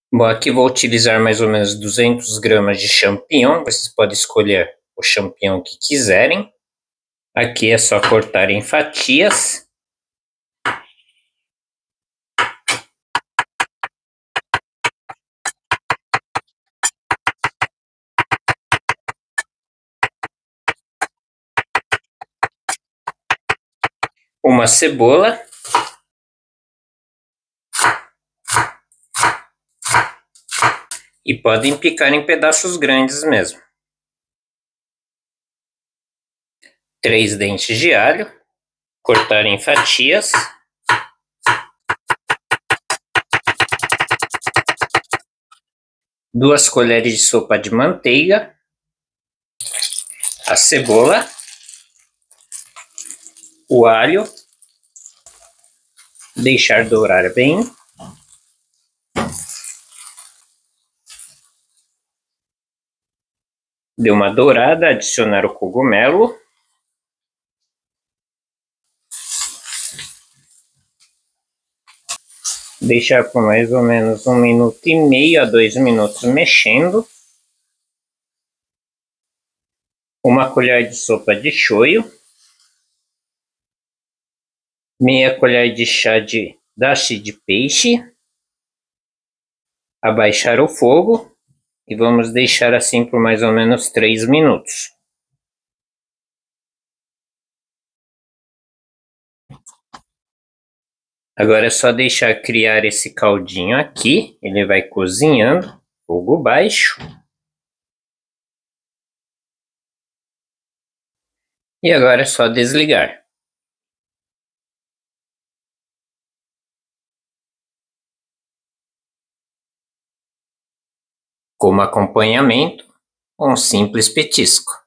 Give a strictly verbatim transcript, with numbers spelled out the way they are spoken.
Bom, aqui vou utilizar mais ou menos duzentas gramas de champignon. Vocês podem escolher o champignon que quiserem. Aqui é só cortar em fatias. Uma cebola. E podem picar em pedaços grandes mesmo. Três dentes de alho. Cortar em fatias. Duas colheres de sopa de manteiga. A cebola. O alho. Deixar dourar bem. Deu uma dourada, adicionar o cogumelo. Deixar por mais ou menos um minuto e meio a dois minutos mexendo. Uma colher de sopa de shoyu. Meia colher de chá de dashi de peixe. Abaixar o fogo. E vamos deixar assim por mais ou menos três minutos. Agora é só deixar criar esse caldinho aqui. Ele vai cozinhando, fogo baixo. E agora é só desligar. Como acompanhamento, um simples petisco.